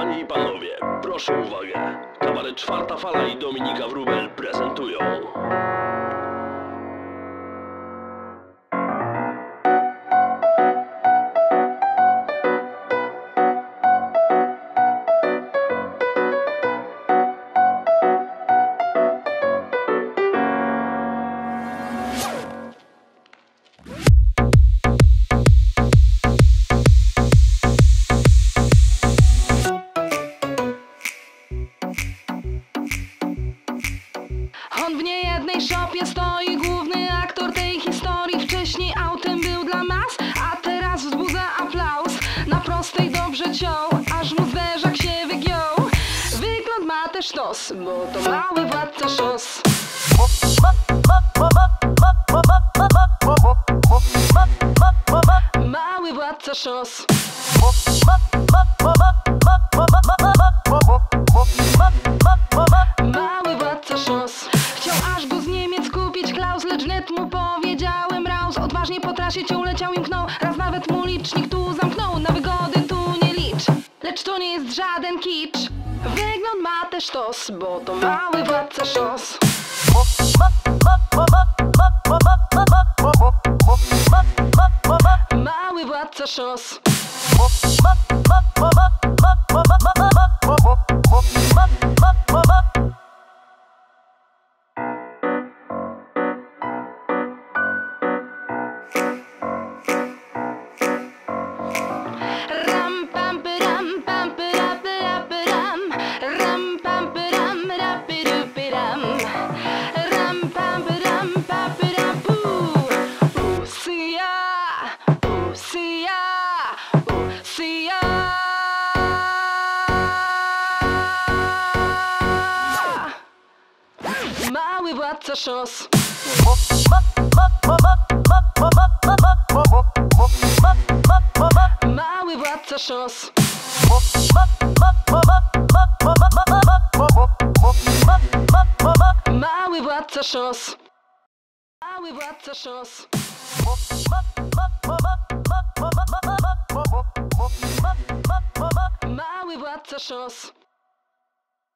Panie i panowie, proszę o uwagę. Kabaret Czwarta Fala i Dominika Wróbel prezentują. On w niejednej szopie stoi, główny aktor tej historii. Wcześniej autem był dla mas, a teraz wzbudza aplauz. Na prostej dobrze ciął, aż mu zderzak się wygiął. Wygląd ma też sztos, bo to mały władca szos. Mały władca szos. Mały władca szos. Chciał aż go z Niemiec kupić Klaus, lecz wnet mu powiedziałem raus. Odważnie po trasie cię uleciał i mknął. Raz nawet mu licznik tu zamknął. Na wygody tu nie licz, lecz to nie jest żaden kicz. Wygląd ma też sztos, bo to mały władca szos. Mały władca szos. Mały władca szos. Mały władca szos. Mały władca szos. Mały władca szos. Mały władca szos.